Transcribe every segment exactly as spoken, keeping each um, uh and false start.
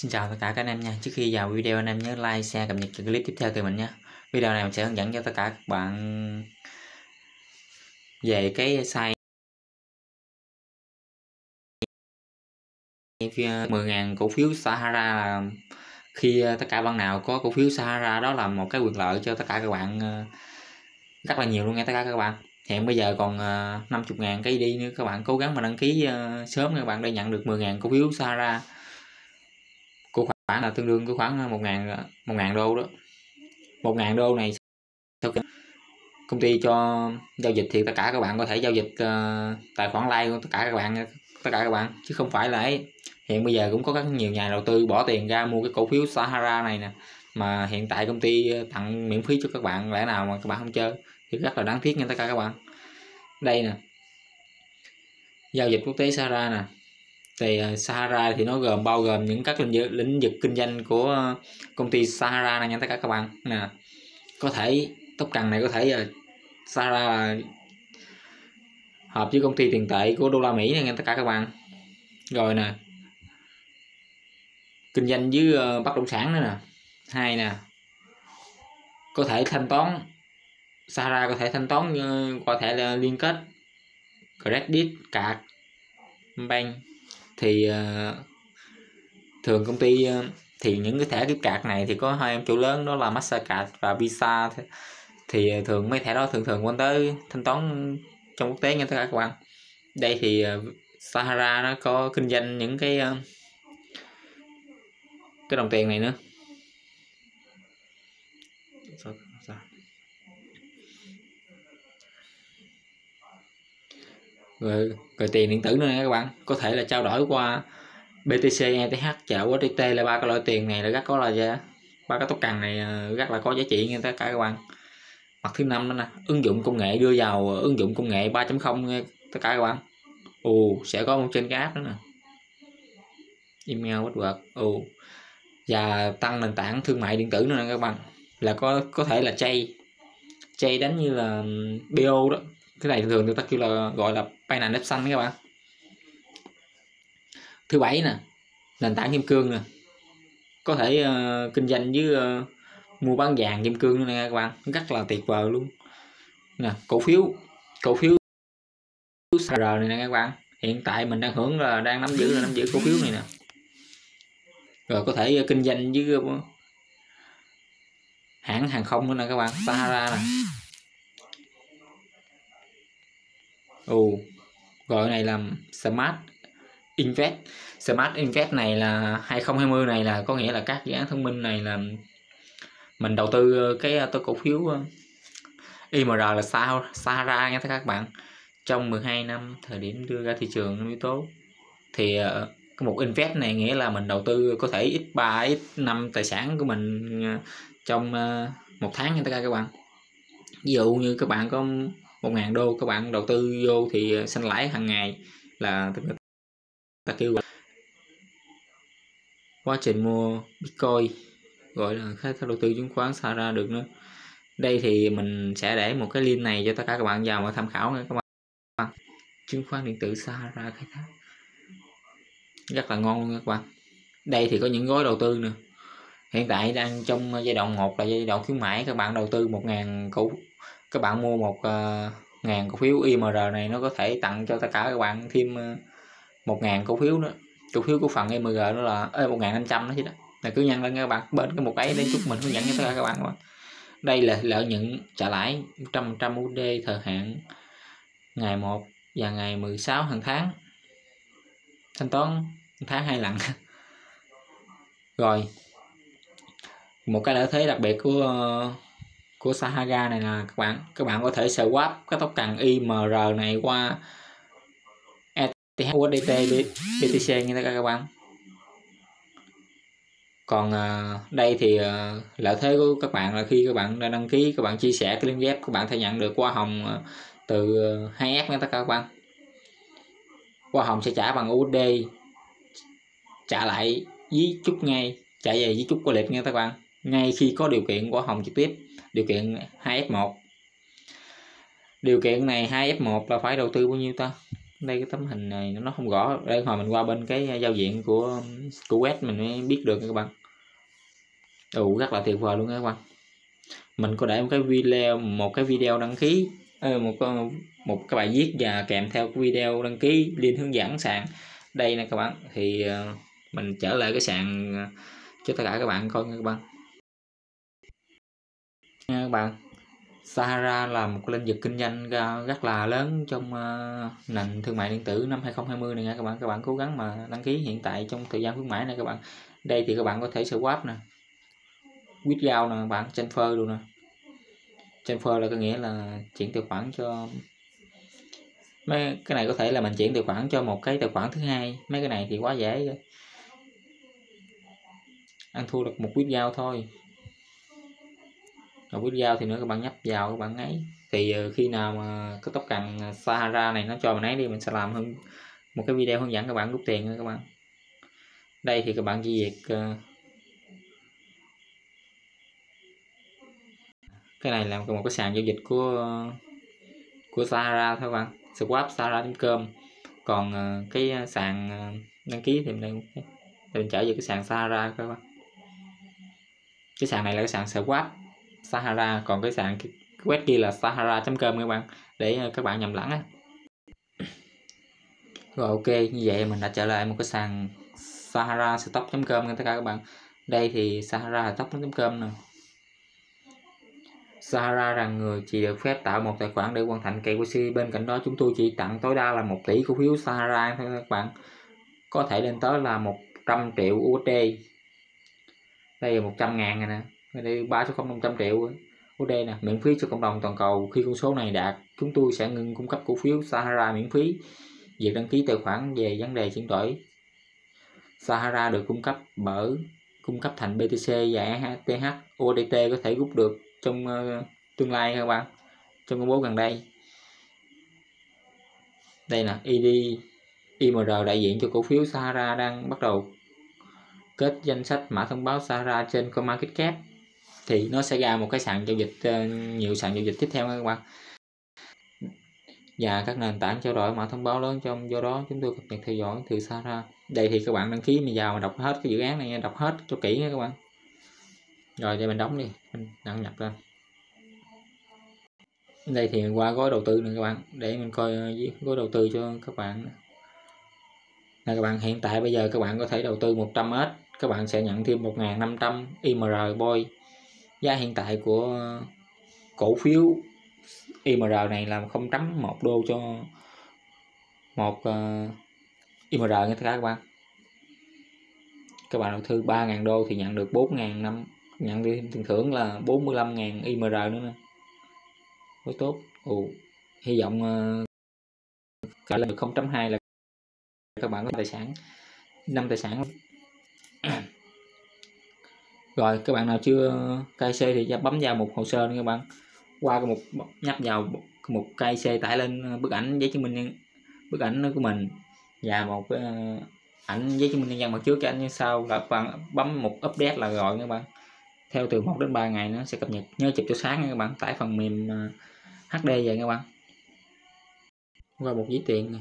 Xin chào tất cả các anh em nha. Trước khi vào video anh em nhớ like, share, cập nhật cái clip tiếp theo kênh mình nhé. Video này mình sẽ hướng dẫn cho tất cả các bạn về cái site mười nghìn cổ phiếu Sahara. Là khi tất cả bạn nào có cổ phiếu Sahara đó là một cái quyền lợi cho tất cả các bạn rất là nhiều luôn nha tất cả các bạn. Hiện bây giờ còn năm mươi ngàn cái đi nữa, các bạn cố gắng mà đăng ký sớm các bạn để nhận được mười nghìn cổ phiếu Sahara. Của khoảng là tương đương của khoảng một ngàn một ngàn đô đó. Một ngàn đô này công ty cho giao dịch thì tất cả các bạn có thể giao dịch uh, tài khoản like của tất cả các bạn tất cả các bạn chứ không phải là ấy. Hiện bây giờ cũng có rất nhiều nhà đầu tư bỏ tiền ra mua cái cổ phiếu Sahara này nè, mà hiện tại công ty tặng miễn phí cho các bạn, lẽ nào mà các bạn không chơi thì rất là đáng tiếc nha tất cả các bạn. Đây nè, giao dịch quốc tế Sahara nè, thì uh, Sahara thì nó gồm bao gồm những các lĩnh vực, lĩnh vực kinh doanh của uh, công ty Sahara này nha tất cả các bạn nè. Có thể tóc cần này có thể uh, Sahara là hợp với công ty tiền tệ của đô la Mỹ này nha tất cả các bạn. Rồi nè, kinh doanh với uh, bất động sản nữa nè. Hai nè, có thể thanh toán, Sahara có thể thanh toán uh, qua thẻ là liên kết credit card bank. Thì uh, thường công ty uh, thì những cái thẻ gift card này thì có hai em chủ lớn đó là Mastercard và Visa. Thì thường mấy thẻ đó thường thường quan tới thanh toán trong quốc tế nha tất cả các bạn. Đây thì uh, Sahara nó có kinh doanh những cái uh, cái đồng tiền này nữa. Rồi, rồi tiền điện tử nữa nè các bạn, có thể là trao đổi qua bê tê xê, e tê hát, chợ u ét đê tê là ba cái loại tiền này là rất có là giá, ba cái token này rất là có giá trị nha tất cả các bạn. Mặt thứ năm đó nè, ứng dụng công nghệ, đưa vào ứng dụng công nghệ ba chấm không nha tất cả các bạn. Ồ, sẽ có một trên cái app đó nè, email password. Ồ, và tăng nền tảng thương mại điện tử nữa nè các bạn, là có có thể là chay chay đánh như là bê o đó. Cái này thường người ta kêu là gọi là Binance Option các bạn. Thứ bảy nè, nền tảng kim cương nè, có thể uh, kinh doanh với uh, mua bán vàng kim cương nữa nè các bạn, rất là tuyệt vời luôn nè. Cổ phiếu cổ phiếu R này nè các bạn, hiện tại mình đang hưởng là đang nắm giữ là nắm giữ cổ phiếu này nè. Rồi có thể uh, kinh doanh với uh, hãng hàng không nữa nè các bạn, Sahara nè. Ồ, gọi này là Smart Invest. Smart Invest này là hai không hai không này là có nghĩa là các dự án thông minh này là mình đầu tư cái tôi cổ phiếu i em rờ là Sahara nha các bạn. Trong mười hai năm thời điểm đưa ra thị trường năm yếu tố thì cái một invest này nghĩa là mình đầu tư có thể x ba x năm tài sản của mình trong một tháng nha tất cả các bạn. Ví dụ như các bạn có một ngàn đô, các bạn đầu tư vô thì sinh lãi hàng ngày là ta kêu quá trình mua Bitcoin, gọi là khai thác đầu tư chứng khoán Sahara được nữa. Đây thì mình sẽ để một cái link này cho tất cả các bạn vào mà tham khảo nha các bạn. Chứng khoán điện tử Sahara khai thác rất là ngon luôn các bạn. Đây thì có những gói đầu tư nữa. Hiện tại đang trong giai đoạn một là giai đoạn khuyến mãi, các bạn đầu tư một ngàn cổ, các bạn mua một uh, ngàn cổ phiếu i em rờ này, nó có thể tặng cho tất cả các bạn thêm uh, một ngàn cổ phiếu nữa. Cổ phiếu của phần i em rờ đó là ê, một ngàn năm trăm đó chứ đó. Là cứ nhân lên các bạn, bên cái một ấy để chúc mình hướng dẫn cho tất cả các bạn. Mà đây là lợi nhuận trả lãi một trăm trăm u ét đê thời hạn ngày một và ngày mười sáu hàng tháng, thanh toán tháng hai lần. Rồi một cái lợi thế đặc biệt của của Sahara này là các bạn các bạn có thể swap cái token i em rờ này qua e tê hát, u ét đê tê, bê tê xê như tất cả các bạn. Còn uh, đây thì uh, lợi thế của các bạn là khi các bạn đã đăng ký, các bạn chia sẻ cái link ghép, các bạn sẽ nhận được hoa hồng uh, từ uh, hai ép nha tất cả các bạn. Hoa hồng sẽ trả bằng u ét đê, trả lại với chút ngay, trả về với chút qua lịch nha các bạn, ngay khi có điều kiện hoa hồng trực tiếp. Điều kiện hai ép một, điều kiện này hai ép một là phải đầu tư bao nhiêu ta, đây cái tấm hình này nó không rõ, đây hồi mình qua bên cái giao diện của của web mình mới biết được các bạn. Ồ, rất là tuyệt vời luôn các bạn. Mình có để một cái video một cái video đăng ký một một cái bài viết và kèm theo cái video đăng ký link hướng dẫn sàn đây nè các bạn. Thì mình trở lại cái sàn cho tất cả các bạn coi nha các bạn. Nha các bạn, Sahara là một cái lĩnh vực kinh doanh rất là lớn trong uh, nền thương mại điện tử năm hai không hai không này nha các bạn. Các bạn cố gắng mà đăng ký hiện tại trong thời gian khuyến mãi này các bạn. Đây thì các bạn có thể swap nè, withdraw nè các bạn, transfer luôn nè. Transfer là có nghĩa là chuyển tài khoản cho mấy cái này, có thể là mình chuyển tài khoản cho một cái tài khoản thứ hai. Mấy cái này thì quá dễ rồi, ăn thua được một withdraw thôi. Rồi withdraw thì nữa các bạn nhấp vào các bạn ấy. Thì khi nào mà cái tóc cần Sahara này nó cho mình ấy đi, mình sẽ làm hơn một cái video hướng dẫn các bạn rút tiền nha các bạn. Đây thì các bạn chỉ việc cái này là một cái sàn giao dịch của của Sahara thôi các bạn, swap sahara chấm com. Còn cái sàn đăng ký thì mình đây mình trở về cái sàn Sahara các bạn. Cái sàn này là cái sàn swap Sahara, còn cái sàn cái web kia là sahara chấm com các bạn, để các bạn nhầm lẫn á. Rồi ok, như vậy mình đã trở lại một cái sàn sahara stock chấm com tất cả các bạn. Đây thì sahara stock chấm com nè. Sahara rằng người chỉ được phép tạo một tài khoản để hoàn thành ca i xê. Bên cạnh đó chúng tôi chỉ tặng tối đa là một tỷ cổ phiếu Sahara thôi các bạn, có thể lên tới là một trăm triệu u ét đê. Đây là một trăm ngàn này nè, đây ba số không năm trăm triệu u ét đê nè, miễn phí cho cộng đồng toàn cầu. Khi con số này đạt, chúng tôi sẽ ngừng cung cấp cổ phiếu Sahara miễn phí. Việc đăng ký tài khoản về vấn đề chuyển đổi Sahara được cung cấp bởi cung cấp thành bê tê xê và e tê hát. u ét đê có thể rút được trong uh, tương lai các bạn, trong công bố gần đây. Đây nè, i đê i em rờ đại diện cho cổ phiếu Sahara đang bắt đầu kết danh sách mã thông báo Sahara trên CoinMarketCap. Thì nó sẽ ra một cái sàn giao dịch, uh, nhiều sàn giao dịch tiếp theo các bạn, và các nền tảng trao đổi mã thông báo lớn. Trong do đó chúng tôi cập nhật theo dõi từ Sahara. Đây thì các bạn đăng ký mình vào mà đọc hết cái dự án này, đọc hết cho kỹ nha các bạn. Rồi để mình đóng đi, mình đăng nhập lên. Đây thì mình qua gói đầu tư này các bạn, để mình coi gói đầu tư cho các bạn. Này các bạn, hiện tại bây giờ các bạn có thể đầu tư một trăm ét, các bạn sẽ nhận thêm một nghìn năm trăm i em rờ boy. Giá hiện tại của cổ phiếu i em rờ này là không phẩy một đô cho một uh, i em rờ nha tất cả các bạn. Các bạn đầu tư ba nghìn đô thì nhận được bốn nghìn năm, nhận thêm tiền thưởng là bốn mươi lăm nghìn i em rờ nữa nè, rất tốt. Ồ, hy vọng uh, cả lên được không phẩy hai là các bạn có tài sản năm tài sản. Rồi các bạn nào chưa ca i xê thì bấm vào một hồ sơ nữa các bạn, qua một nhấp vào một ca i xê, tải lên bức ảnh giấy chứng minh bức ảnh của mình và một uh, ảnh giấy chứng minh nhân dân mặt trước, cái ảnh như sau, là các bạn bấm một update là rồi các bạn. Theo từ một đến ba ngày nó sẽ cập nhật, nhớ chụp cho sáng nha các bạn, tải phần mềm uh, hát đê về các bạn. Qua một giấy tiền này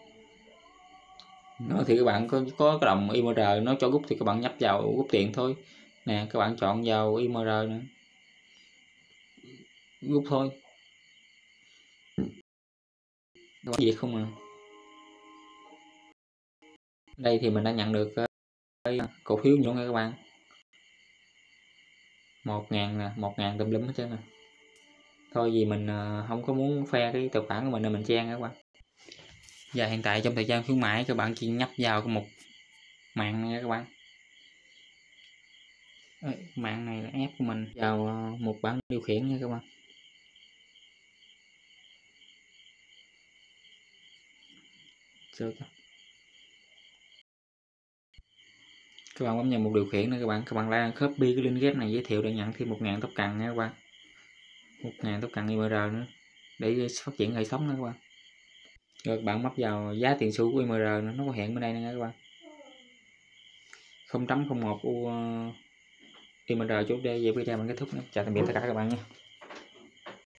nó thì các bạn có có cái đồng i em rờ nó cho rút thì các bạn nhấp vào rút tiền thôi nè, các bạn chọn vào i em rờ nữa rút thôi, các bạn việc không à. Đây thì mình đã nhận được cái cổ phiếu nhỏ nha các bạn, một ngàn nè, một ngàn tùm lum hết trơn nè. Thôi vì mình không có muốn khoe cái tài khoản của mình nên mình che các bạn. Và hiện tại trong thời gian khuyến mãi các bạn chỉ nhấp vào một mạng nha các bạn. Mạng này là app của mình, vào một bảng điều khiển nha các bạn. Được. Các bạn bấm vào một điều khiển nữa các bạn, các bạn lại copy cái link ghép này giới thiệu để nhận thêm một ngàn tóc cần nha các bạn, một ngàn tóc cần i em rờ nữa để phát triển hệ thống nữa các bạn. Rồi các bạn bấm vào giá tiền xu của i em rờ nữa, nó có hiện bên đây nha các bạn, không phẩy không một u i em rờ chốt đây. Về video mình kết thúc nữa. Chào tạm biệt tất cả các bạn nha.